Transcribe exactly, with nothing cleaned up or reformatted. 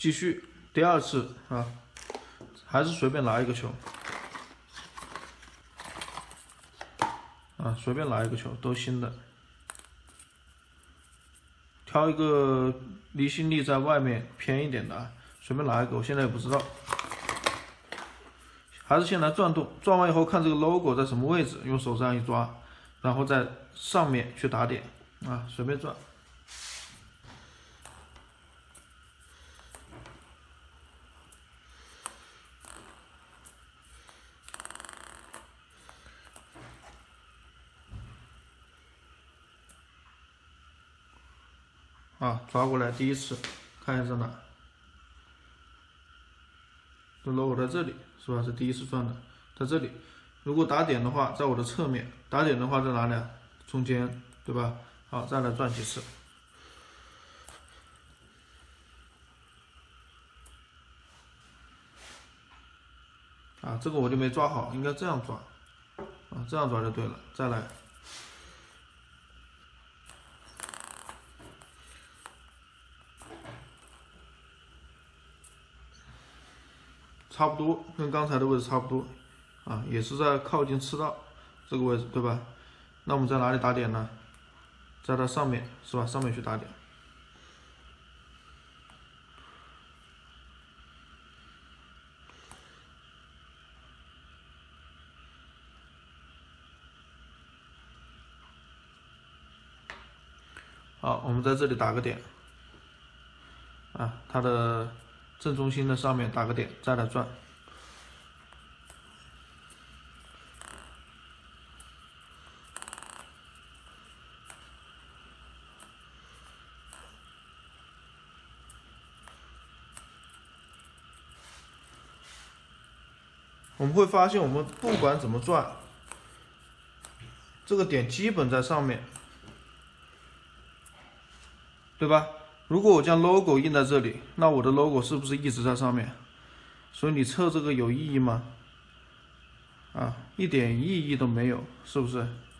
继续第二次啊，还是随便拿一个球啊，随便拿一个球，都新的，挑一个离心力在外面偏一点的啊，随便拿一个，我现在也不知道。还是先来转动，转完以后看这个 logo 在什么位置，用手这样一抓，然后在上面去打点啊，随便转。啊，抓过来第一次，看一下在哪。这 logo 在这里是吧？是第一次转的，在这里。如果打点的话，在我的侧面；打点的话在哪里啊？中间，对吧？好，再来转几次。啊，这个我就没抓好，应该这样抓。啊，这样抓就对了。再来。差不多，跟刚才的位置差不多，啊，也是在靠近赤道这个位置，对吧？那我们在哪里打点呢？在它上面，是吧？上面去打点。好，我们在这里打个点，啊，它的正中心的上面打个点，再来转。我们会发现，我们不管怎么转，这个点基本在上面，对吧？如果我将 logo 印在这里，那我的 logo 是不是一直在上面？所以你测这个有意义吗？啊，一点意义都没有，是不是？